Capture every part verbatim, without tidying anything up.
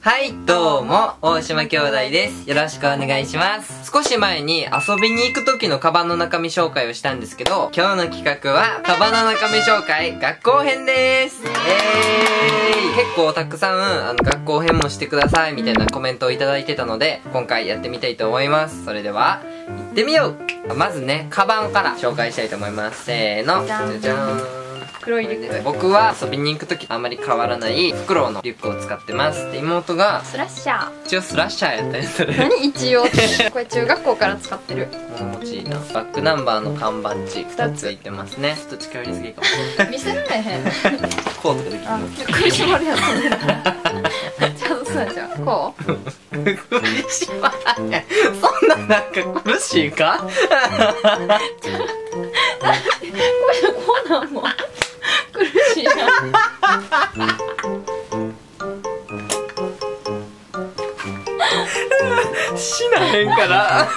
はい、どうも、大島兄弟です。よろしくお願いします。少し前に遊びに行く時のカバンの中身紹介をしたんですけど、今日の企画は、カバンの中身紹介、学校編です。えーい結構たくさん、あの、学校編もしてください、みたいなコメントをいただいてたので、今回やってみたいと思います。それでは、行ってみよう。まずね、カバンから紹介したいと思います。せーの。じゃじゃーん。 黒いリュック。 僕は遊びに行く時あんまり変わらないフクロウのリュックを使ってます。で妹がスラッシャー。 一応スラッシャーやったりする。 何一応ってこれ中学校から使ってる。 物持ちいいな。バックナンバーの缶バッジふたつついてますね。ちょっと近寄りすぎかも。 見せられへん。 こうとかできるあ、苦しまるやつ。ちゃんとそうじゃん。こう苦しまらへん。そんななんか苦しいか。 これこうなんも苦しいな。 死なへんから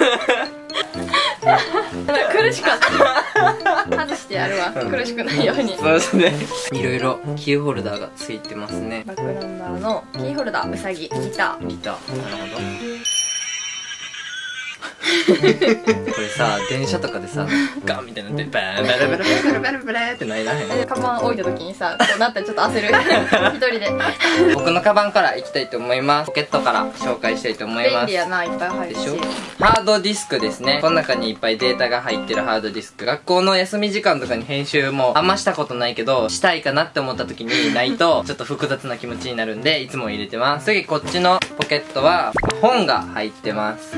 苦しかった外してやるわ、苦しくないように。 そうですね。いろいろキーホルダーがついてますね。 バックナンバーのキーホルダー、うさぎ、ギター。 ギター、なるほど。これさ、電車とかでさ、ガンみたいになってバーンバラバラバラバラバラってなりなへん。 カバン置いた時にさ、こうなったらちょっと焦る。一人で僕のカバンからいきたいと思います。ポケットから紹介したいと思います。 便利やな、いっぱい入るし。 でしょ。ハードディスクですね。この中にいっぱいデータが入ってるハードディスク。学校の休み時間とかに編集もあんましたことないけど、したいかなって思った時にないとちょっと複雑な気持ちになるんで、いつも入れてます。次こっちのポケットは本が入ってます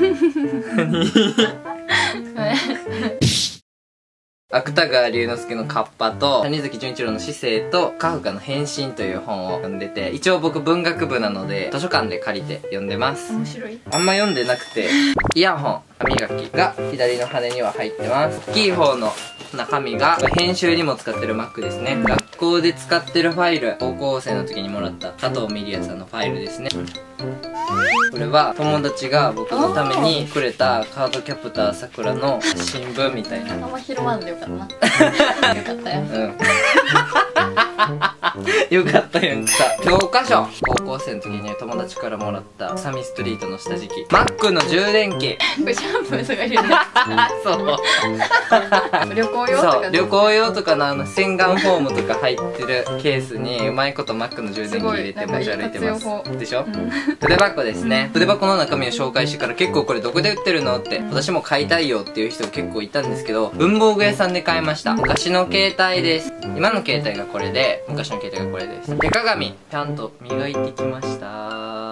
芥川龍之介のカッパと谷崎潤一郎の死生とカフカの変身という本を読んでて、一応僕文学部なので図書館で借りて読んでます。 面白い。 あんま読んでなくて、イヤホン、歯磨きが左の羽には入ってます。大きい方の中身が編集にも使ってる Mac ですね。学校で使ってるファイル、高校生の時にもらった加藤ミリアさんのファイルですね。これは友達が僕のためにくれたカードキャプターさくらの新聞みたいな。 あんま広まんでよかったな。よかったよ。 うんよかったやんか。教科書、高校生の時に友達からもらったサミストリートの下敷き、 Mac の充電器。 これシャンプーとか入れる。 そう旅行用とか。 そう旅行用とかのあの洗顔フォームとか入ってるケースにうまいこと Mac の充電器入れて持ち歩いてます。でしょ、うん、筆箱ですね。筆箱の中身を紹介してから結構これどこで売ってるのって私も買いたいよっていう人が結構いたんですけど、文房具屋さんで買いました。昔の携帯です。今の携帯がこれで、昔の携帯がこれです。手鏡ちゃんと磨いてきました。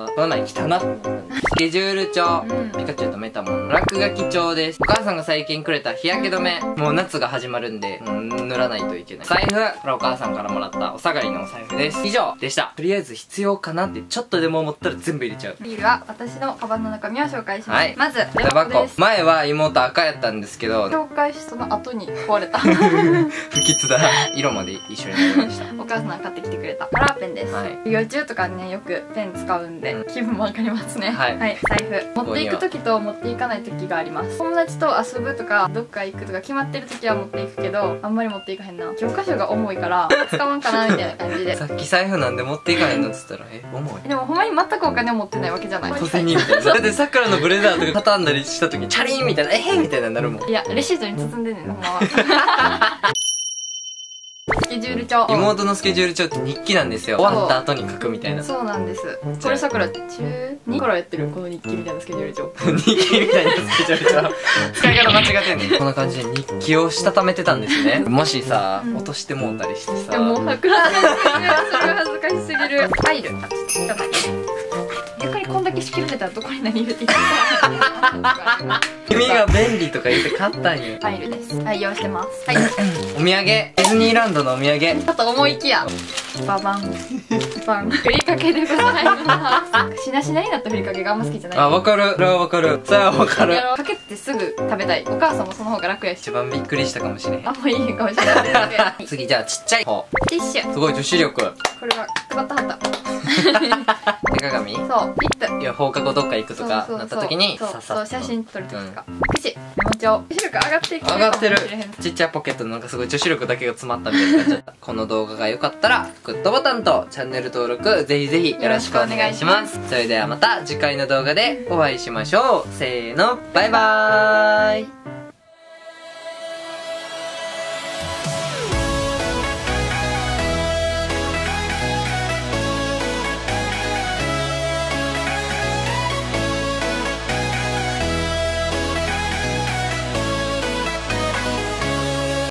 この前来たな。スケジュール帳、うん、ピカチュウとメタモン落書き帳です。お母さんが最近くれた日焼け止め、もう夏が始まるんで、うん、塗らないといけない。財布、これお母さんからもらったお下がりのお財布です。以上でした。とりあえず必要かなってちょっとでも思ったら全部入れちゃう。 ビールは私のカバンの中身を紹介します。はい、まず筆箱。前は妹赤やったんですけど、 紹介したの後に壊れた。 不吉だ。色まで一緒になりました。 お母さんが買ってきてくれたカラーペンです。はい、授業中とかね、よくペン使うんで、うん、気分もわかりますね。はい、はい、財布持っていく時と持っていかない時があります。友達と遊ぶとかどっか行くとか決まってる時は持っていくけど、あんまり持っていかへんな。教科書が重いから使わんかなみたいな感じで。 さっき財布なんで持っていかへんのっつったら、え、重い。 でもほんまに全くお金を持ってないわけじゃない。 小銭みたいな。だってさくらのブレザーとか畳んだりした時にチャリーンみたいな、えーみたいななるもん。 いや、レシートに包んでんねんな、ほんまは。スケジュール帳。 妹のスケジュール帳って日記なんですよ。終わった後に書くみたいな。 そうなんです。これさくら中にからやってるこの日記みたいなスケジュール帳。 日記みたいなスケジュール帳。使い方間違ってんねん。こんな感じで日記をしたためてたんですね。もしさ、落としてもうたりしてさ。 でもさくら恥ずかしすぎる。それは恥ずかしすぎる。ファイル。あ、ちょっと逆にこんだけ仕切られたらどこに何入れていいか。 君が便利とか言って買ったんよ。 ファイルです。愛用してます。はい。 お土産、ディズニーランドのお土産。 ちょっと思いきや。ババン。バン。ふりかけでございます。しなしなになったふりかけがあんま好きじゃない。 あ、わかる。それはわかる。それはわかる。 かけてすぐ食べたい。お母さんもその方が楽やし。 一番びっくりしたかもしれん。 あんまいいかもしれない。 次じゃあちっちゃい方。 ティッシュ。 すごい女子力。 これは配ったはった。 手鏡。 そう。リップ。 いや、放課後どっか行くとかなった時にそうそう、写真撮る時とか。くじ、メモ長女子力上がっていく上がってる。ちっちゃいポケットのなんかすごい女子力だけが詰まったみたいになっちゃったこの動画が良かったらグッドボタンとチャンネル登録ぜひぜひよろしくお願いします。それではまた次回の動画でお会いしましょう。せーの、バイバーイ。